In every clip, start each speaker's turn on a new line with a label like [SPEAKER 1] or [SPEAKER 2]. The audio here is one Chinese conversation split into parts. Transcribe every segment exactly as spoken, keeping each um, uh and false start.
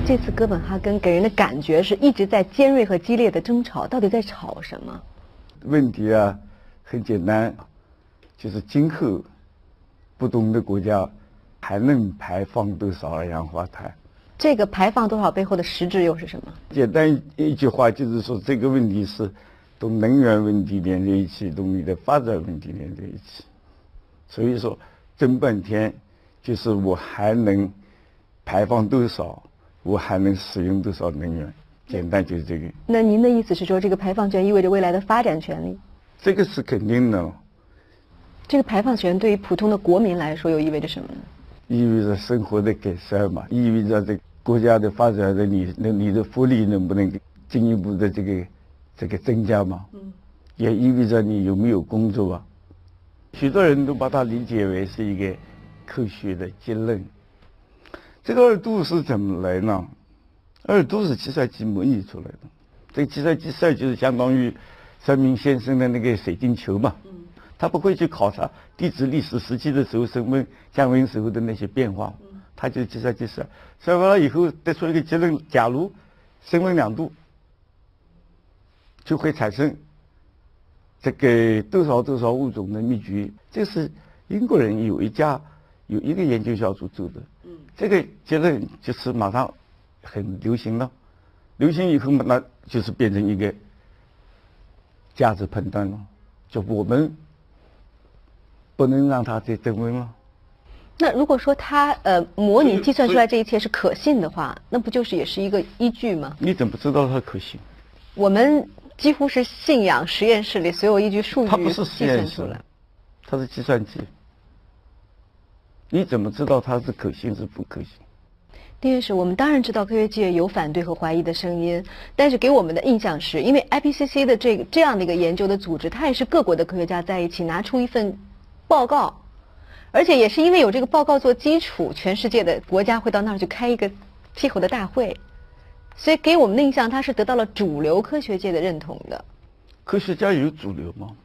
[SPEAKER 1] 这次哥本哈根给人的感觉是一直在尖锐和激烈的争吵，到底在吵什么？
[SPEAKER 2] 问题啊，很简单，就是今后不同的国家还能排放多少二氧化碳？
[SPEAKER 1] 这个排放多少背后的实质又是什么？
[SPEAKER 2] 简单一句话就是说，这个问题是同能源问题连在一起，同你的发展问题连在一起。所以说，争半天就是我还能排放多少，我还能使用多少能源，简单就是这个。
[SPEAKER 1] 那您的意思是说，这个排放权意味着未来的发展权利？
[SPEAKER 2] 这个是肯定的。
[SPEAKER 1] 这个排放权对于普通的国民来说，又意味着什么呢？
[SPEAKER 2] 意味着生活的改善嘛，意味着这国家的发展的你那你的福利能不能进一步的这个这个增加嘛？嗯，也意味着你有没有工作啊？许多人都把它理解为是一个科学的结论。这个二度是怎么来呢？二度是计算机模拟出来的。这个计算机设就是相当于三明先生的那个水晶球嘛。嗯，他不会去考察地质历史时期的时候升温降温时候的那些变化，他就是计算机设。设完了以后得出一个结论：假如升温两度，就会产生这个多少多少物种的灭绝。这是英国人有一家有一个研究小组做的。嗯，这个结论就是马上很流行了，流行以后嘛，那就是变成一个价值判断了，就我们不能让它再增温了。
[SPEAKER 1] 那如果说它呃模拟计算出来这一切是可信的话，那不就是也是一个依据吗？
[SPEAKER 2] 你怎么知道它可信？
[SPEAKER 1] 我们几乎是信仰实验室里所有依据数据
[SPEAKER 2] 它不是实验室，它是计算机。你怎么知道它是可信是不可信？
[SPEAKER 1] 丁院士，我们当然知道科学界有反对和怀疑的声音，但是给我们的印象是，因为 I P C C 的这个这样的一个研究的组织，它也是各国的科学家在一起拿出一份报告，而且也是因为有这个报告做基础，全世界的国家会到那儿去开一个气候的大会，所以给我们的印象，它是得到了主流科学界的认同的。
[SPEAKER 2] 科学家有主流吗？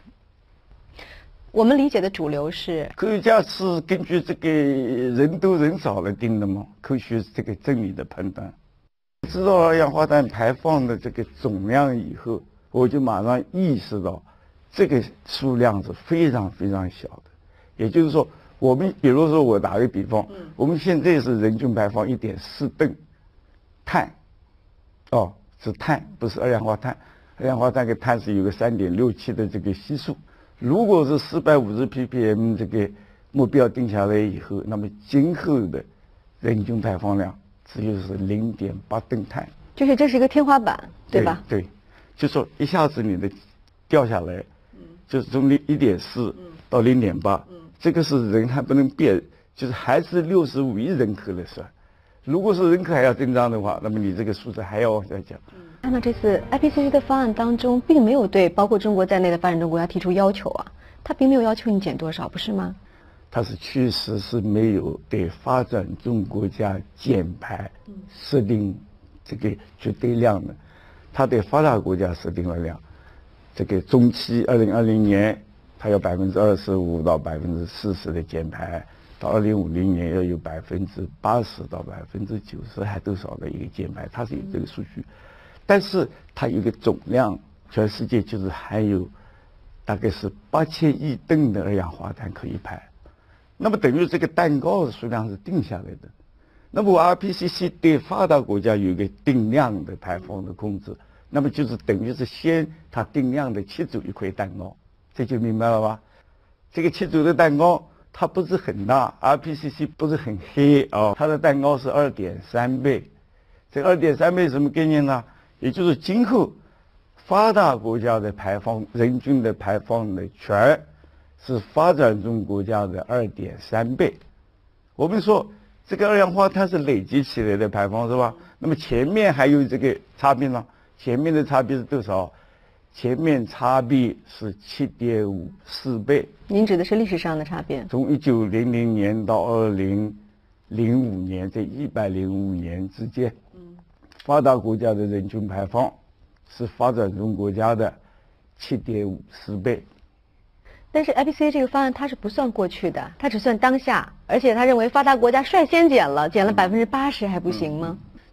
[SPEAKER 1] 我们理解的主流是
[SPEAKER 2] 科学家是根据这个人多人少来定的吗？科学这个真理的判断。知道二氧化碳排放的这个总量以后，我就马上意识到这个数量是非常非常小的。也就是说，我们比如说我打个比方，我们现在是人均排放一点四吨碳，哦，是碳，不是二氧化碳。二氧化碳跟碳是有个三点六七的这个系数。如果是四百五十 ppm 这个目标定下来以后，那么今后的人均排放量只有是零点八吨碳，
[SPEAKER 1] 就是这是一个天花板，对吧？
[SPEAKER 2] 对，对，就说一下子你的掉下来，就是从零一点四到零点八，这个是人还不能变，就是还是六十五亿人口来算。如果是人口还要增长的话，那么你这个数字还要往下降。
[SPEAKER 1] 按照这次 I P C C 的方案当中，并没有对包括中国在内的发展中国家提出要求啊，它并没有要求你减多少，不是吗？
[SPEAKER 2] 它是确实是没有对发展中国家减排设定这个绝对量的，它对发达国家设定了量，这个中期二零二零年它有百分之二十五到百分之四十的减排，到二零五零年要有百分之八十到百分之九十还多少的一个减排，它是有这个数据。但是它有个总量，全世界就是还有大概是八千亿吨的二氧化碳可以排，那么等于这个蛋糕的数量是定下来的。那么 I P C C 对发达国家有一个定量的排放的控制，那么就是等于是先它定量的切走一块蛋糕，这就明白了吧？这个切走的蛋糕它不是很大 ，I P C C 不是很黑啊、哦，它的蛋糕是二点三倍，这二点三倍什么概念呢？也就是今后发达国家的排放人均的排放的全是发展中国家的二点三倍。我们说这个二氧化碳是累积起来的排放是吧？那么前面还有这个差别呢？前面的差别是多少？前面差别是七点五四倍。
[SPEAKER 1] 您指的是历史上的差别？
[SPEAKER 2] 从一九零零年到二零零五年这一百零五年之间。发达国家的人均排放是发展中国家的七点五四倍。
[SPEAKER 1] 但是 I P C C 这个方案它是不算过去的，它只算当下，而且他认为发达国家率先减了，减了百分之八十还不行吗？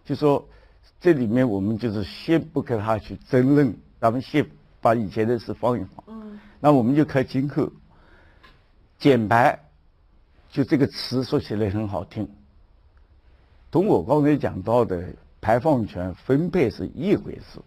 [SPEAKER 2] 就说这里面我们就是先不跟他去争论，咱们先把以前的事放一放。嗯，那我们就看今后减排，就这个词说起来很好听，同我刚才讲到的排放权分配是一回事。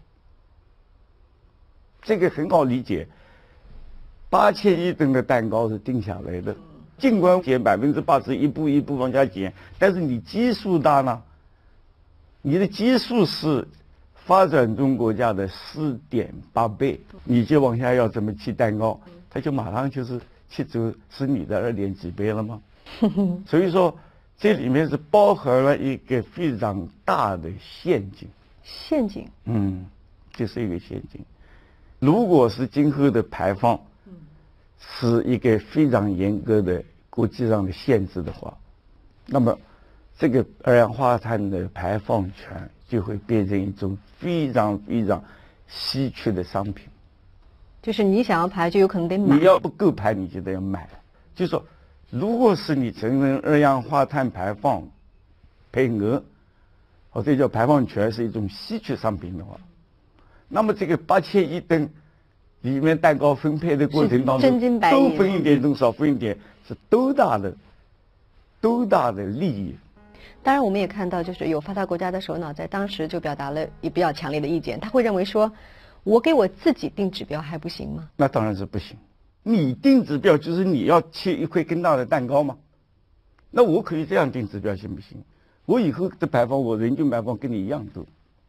[SPEAKER 2] 这个很好理解，八千亿吨的蛋糕是定下来的，尽管减百分之八十，一步一步往下减，但是你基数大呢，你的基数是发展中国家的四点八倍，你就往下要怎么切蛋糕，它就马上就是切走是你的二点几倍了吗？所以说这里面是包含了一个非常大的陷阱。
[SPEAKER 1] 陷阱？
[SPEAKER 2] 嗯，这是一个陷阱。如果是今后的排放是一个非常严格的国际上的限制的话，那么这个二氧化碳的排放权就会变成一种非常非常稀缺的商品。
[SPEAKER 1] 就是你想要排，就有可能得买。
[SPEAKER 2] 你要不够排，你就得要买。就是说，如果是你承认二氧化碳排放配额，或者叫排放权是一种稀缺商品的话，那么这个八千亿吨里面蛋糕分配的过程当中，都分一点，多少分一点，是多大的多大的利益。
[SPEAKER 1] 当然，我们也看到，就是有发达国家的首脑在当时就表达了也比较强烈的意见，他会认为说，我给我自己定指标还不行吗？
[SPEAKER 2] 那当然是不行。你定指标就是你要切一块更大的蛋糕嘛，那我可以这样定指标行不行？我以后的排放，我人均排放跟你一样多。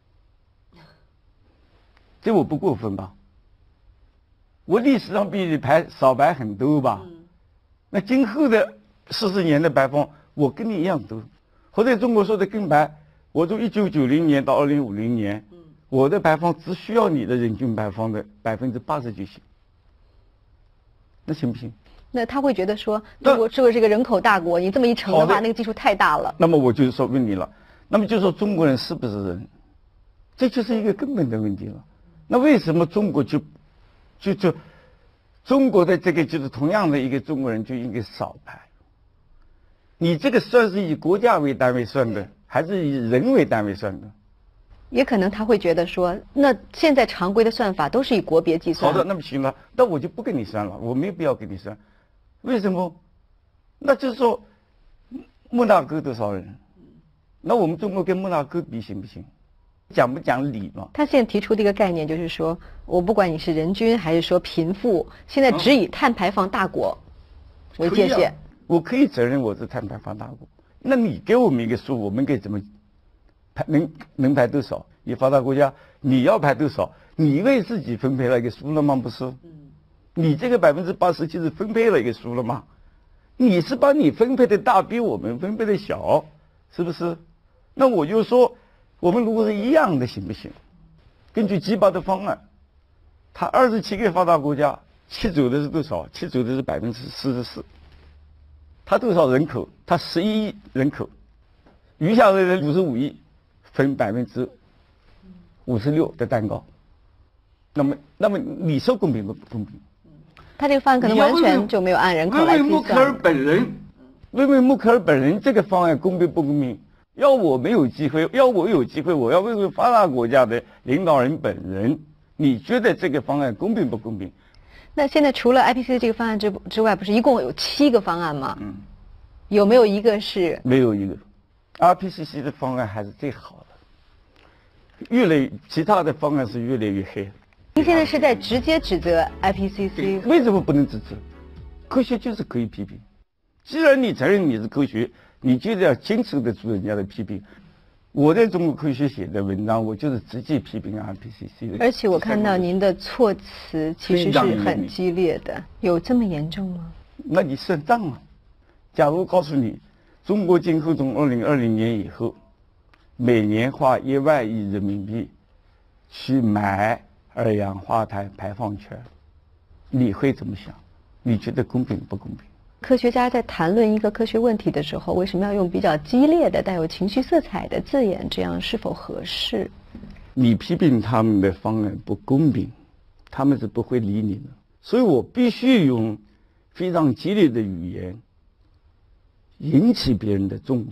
[SPEAKER 2] 这我不过分吧？我历史上比你排少排很多吧？嗯、那今后的四十年的排放，我跟你一样多。或者中国说的更白，我从一九九零年到二零五零年，嗯、我的排放只需要你的人均排放的百分之八十就行。那行不行？
[SPEAKER 1] 那他会觉得说，中国作为这个人口大国，你这么一乘的话，那个基数太大了。
[SPEAKER 2] 那么我就是说问你了，那么就说中国人是不是人？这就是一个根本的问题了。那为什么中国就就就中国的这个就是同样的一个中国人就应该少排？你这个算是以国家为单位算的，还是以人为单位算的？
[SPEAKER 1] 也可能他会觉得说，那现在常规的算法都是以国别计算。
[SPEAKER 2] 好的，那么行了，那我就不跟你算了，我没必要跟你算。为什么？那就是说，莫纳哥多少人？那我们中国跟莫纳哥比行不行？讲不讲理嘛？
[SPEAKER 1] 他现在提出的一个概念就是说，我不管你是人均还是说贫富，现在只以碳排放大国为界限。
[SPEAKER 2] 啊、我可以承认我是碳排放大国，那你给我们一个数，我们该怎么排？能能排多少？你发达国家你要排多少？你为自己分配了一个数了吗？不是。你这个百分之八十就是分配了一个数了吗？你是把你分配的大比我们分配的小，是不是？那我就说。我们如果是一样的行不行？根据基巴的方案，他二十七个发达国家切走的是多少？切走的是百分之四十四。他多少人口？他十一亿人口，余下的人五十五亿，分百分之五十六的蛋糕。那么，那么你说公平不公平？
[SPEAKER 1] 他这个方案可能完全就没有按人口来计算。
[SPEAKER 2] 问问默克尔本人，问问默克尔本人，这个方案公平不公平？要我没有机会，要我有机会，我要问问发达国家的领导人本人，你觉得这个方案公平不公平？
[SPEAKER 1] 那现在除了 I P C C 这个方案之之外，不是一共有七个方案吗？嗯，有没有一个是？
[SPEAKER 2] 没有一个 ，I P C C 的方案还是最好的，越来其他的方案是越来越黑。
[SPEAKER 1] 您现在是在直接指责 I P C C？
[SPEAKER 2] 为什么不能指责？科学就是可以批评，既然你承认你是科学。你就要经受得住人家的批评。我在中国科学写的文章，我就是直接批评 I P C C 的。
[SPEAKER 1] 而且我看到您的措辞其实是很激烈的，有这么严重吗？
[SPEAKER 2] 那你算账啊！假如告诉你，中国今后从二零二零年以后，每年花一万亿人民币去买二氧化碳排放权，你会怎么想？你觉得公平不公平？
[SPEAKER 1] 科学家在谈论一个科学问题的时候，为什么要用比较激烈的、带有情绪色彩的字眼？这样是否合适？
[SPEAKER 2] 你批评他们的方案不公平，他们是不会理你的。所以我必须用非常激烈的语言引起别人的重视。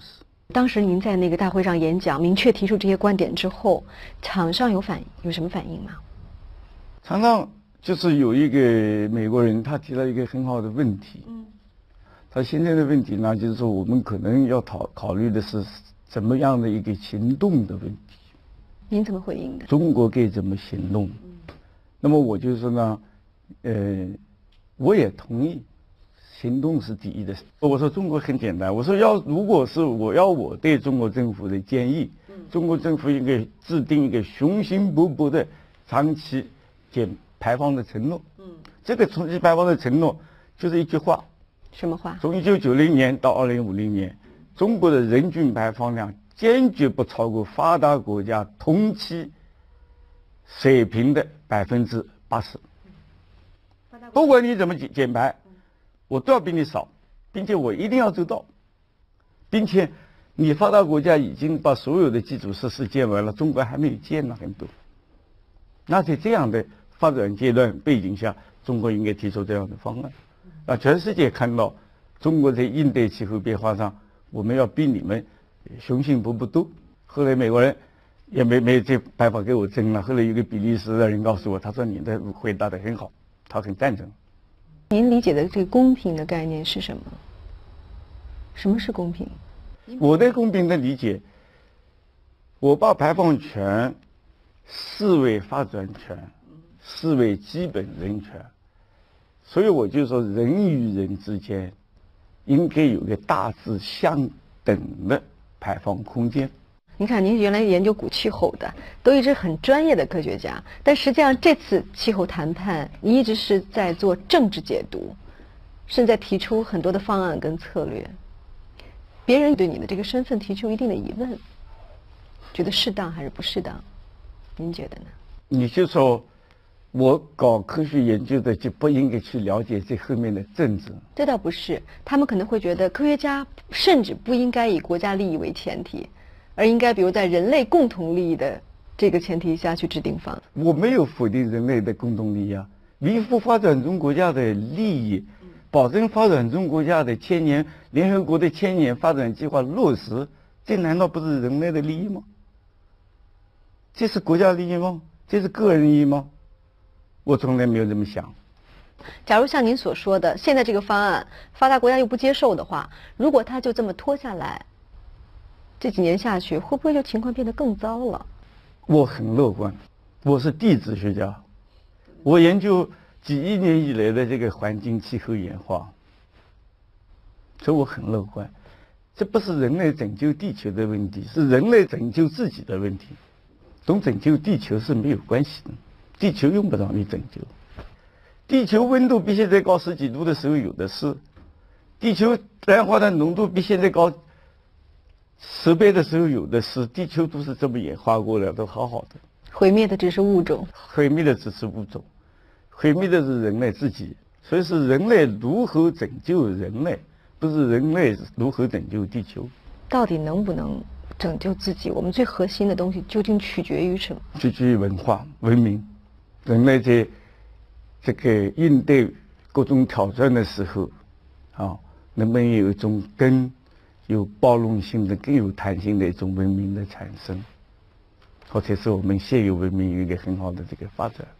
[SPEAKER 1] 当时您在那个大会上演讲，明确提出这些观点之后，场上有反有什么反应吗？
[SPEAKER 2] 场上就是有一个美国人，他提了一个很好的问题。嗯，他现在的问题呢，就是说我们可能要考考虑的是怎么样的一个行动的问题。
[SPEAKER 1] 您怎么回应的？
[SPEAKER 2] 中国该怎么行动？嗯，那么我就说呢，呃，我也同意。行动是第一的。我说中国很简单，我说要如果是我要我对中国政府的建议，中国政府应该制定一个雄心勃勃的长期减排放的承诺。嗯，这个长期排放的承诺就是一句话，
[SPEAKER 1] 什么话？
[SPEAKER 2] 从一九九零年到二零五零年，中国的人均排放量坚决不超过发达国家同期水平的百分之八十。不管你怎么减减排，我都要比你少，并且我一定要做到，并且你发达国家已经把所有的基础设施建完了，中国还没有建呢很多。那在这样的发展阶段背景下，中国应该提出这样的方案，让全世界看到中国在应对气候变化上，我们要比你们雄心勃勃多。后来美国人也没没这办法给我争了。后来有个比利时的人告诉我，他说你的回答得很好，他很赞成。
[SPEAKER 1] 您理解的这个公平的概念是什么？什么是公平？
[SPEAKER 2] 我对公平的理解，我把排放权视为发展权，视为基本人权，所以我就说人与人之间应该有个大致相等的排放空间。
[SPEAKER 1] 您看，您原来研究古气候的，都一直很专业的科学家，但实际上这次气候谈判，你一直是在做政治解读，是在提出很多的方案跟策略。别人对你的这个身份提出一定的疑问，觉得适当还是不适当？您觉得呢？
[SPEAKER 2] 你就说，我搞科学研究的就不应该去了解这后面的政治？
[SPEAKER 1] 这倒不是，他们可能会觉得科学家甚至不应该以国家利益为前提。而应该比如在人类共同利益的这个前提下去制定方案。
[SPEAKER 2] 我没有否定人类的共同利益啊，维护发展中国家的利益，保证发展中国家的千年联合国的千年发展计划落实，这难道不是人类的利益吗？这是国家利益吗？这是个人利益吗？我从来没有这么想。
[SPEAKER 1] 假如像您所说的，现在这个方案发达国家又不接受的话，如果他就这么拖下来，这几年下去，会不会就情况变得更糟了？
[SPEAKER 2] 我很乐观，我是地质学家，我研究几亿年以来的这个环境气候演化，所以我很乐观。这不是人类拯救地球的问题，是人类拯救自己的问题，跟拯救地球是没有关系的。地球用不着你拯救，地球温度比现在高十几度的时候有的是，地球二氧化碳浓度比现在高十倍的时候有的是，地球都是这么演化过来，都好好的。
[SPEAKER 1] 毁灭的只是物种，
[SPEAKER 2] 毁灭的只是物种，毁灭的是人类自己。所以是人类如何拯救人类，不是人类如何拯救地球。
[SPEAKER 1] 到底能不能拯救自己？我们最核心的东西究竟取决于什么？
[SPEAKER 2] 取决于文化、文明。人类在这个应对各种挑战的时候，啊，能不能有一种更有包容性的、更有弹性的一种文明的产生，或者是我们现有文明有一个很好的这个发展。